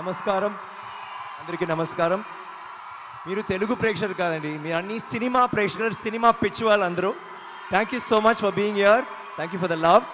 నమస్కారం అందరికీ నమస్కారం. మీరు తెలుగు ప్రేక్షకులు కాదండి, మీరు అన్ని సినిమా ప్రేక్షకులు, సినిమా పిచ్చి వాళ్ళందరూ. Thank you so much for being here. Thank you for the love.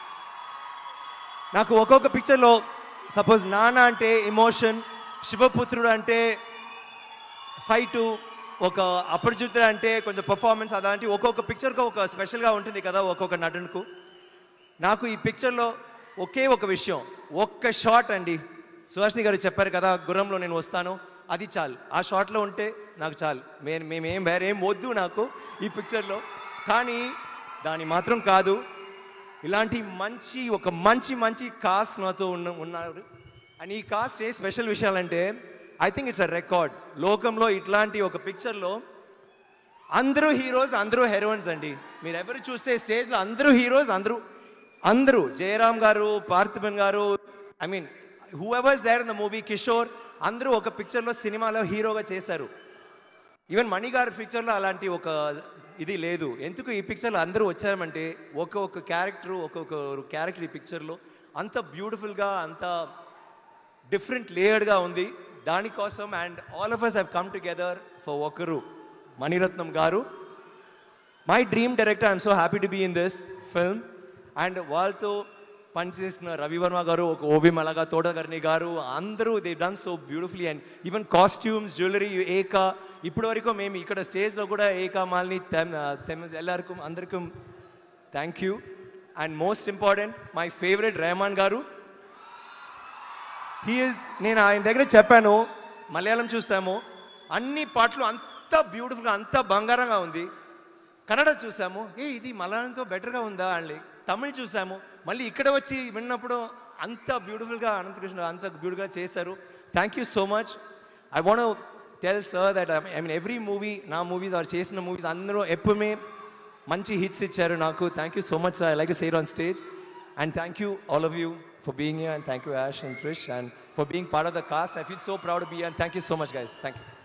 నాకు ఒక్కొక్క పిక్చర్లో సపోజ్ నాన్న అంటే ఎమోషన్, శివపుత్రుడు అంటే ఫైటు, ఒక అపరిచితుడు అంటే కొంచెం పర్ఫార్మెన్స్, అలాంటి ఒక్కొక్క పిక్చర్కు ఒక స్పెషల్గా ఉంటుంది కదా ఒక్కొక్క నటునికి. నాకు ఈ పిక్చర్లో ఒకే ఒక విషయం, ఒక్క షాట్ అండి. సుహాసిని గారు చెప్పారు కదా గుర్రంలో నేను వస్తాను, అది చాలు. ఆ షాట్లో ఉంటే నాకు చాలు. మేమేం వేరేం వద్దు నాకు ఈ పిక్చర్లో. కానీ దాని మాత్రం కాదు, ఇలాంటి మంచి కాస్ట్ నాతో ఉన్నారు. అండ్ ఈ కాస్ట్ ఏ స్పెషల్ విషయాలంటే I think it's a record. లోకంలో ఇట్లాంటి ఒక పిక్చర్లో అందరూ హీరోస్, అందరూ హీరోయిన్స్ అండి. మీరు ఎవరు చూస్తే స్టేజ్లో అందరూ హీరోస్, అందరూ జయరామ్ గారు, పార్థిబన్ గారు, I mean whoever's there in the movie, Kishore, అందరూ ఒక పిక్చర్లో సినిమాలో హీరోగా చేశారు. ఈవెన్ మణి గారి పిక్చర్లో అలాంటి ఒక ఇది లేదు. ఎందుకు ఈ పిక్చర్లో అందరూ వచ్చారంటే ఒక్కొక్క క్యారెక్టర్ ఈ పిక్చర్లో అంత బ్యూటిఫుల్గా, అంత డిఫరెంట్ లేయర్డ్గా ఉంది. దానికోసం and all of us have come together for ఒకరు, మణిరత్నం గారు, my dream director. I'm so happy to be in this film. And వాళ్ళతో పనిచేసిన రవివర్మ గారు, ఒక ఓవి మలగా, తోటగర్ని గారు, అందరూ they done so beautifully. And even costumes, jewellery, Eka, ఇప్పటి వరకు మేము ఇక్కడ స్టేజ్లో కూడా ఏకా మాల్ని ఎల్లరికం అందరికీ thank you. And most important my favourite Rahman గారు. నేను ఆయన దగ్గర చెప్పాను, మలయాళం చూసాము, అన్ని పాటలు అంత బ్యూటిఫుల్గా, అంత బంగారంగా ఉంది. కన్నడ చూసాము, ఇది మలయాళంతో బెటర్గా ఉందా అండి. తమిళ్ చూసాము, మళ్ళీ ఇక్కడ వచ్చి విన్నప్పుడు అంత బ్యూటిఫుల్గా అనంతకృష్ణ అంత బ్యూటిఫుల్గా చేశారు. Thank you so much. I want tell sir that I mean every movie, నా మూవీస్ ఆర్ చేసిన మూవీస్ అందరూ ఎప్పుడే మంచి హిట్స్ ఇచ్చారు నాకు. Thank you so much sir. I like to say it on stage. And thank you all of you for being here, and thank you Ash and Trish and for being part of the cast. I feel so proud to be here, and thank you so much guys. Thank you.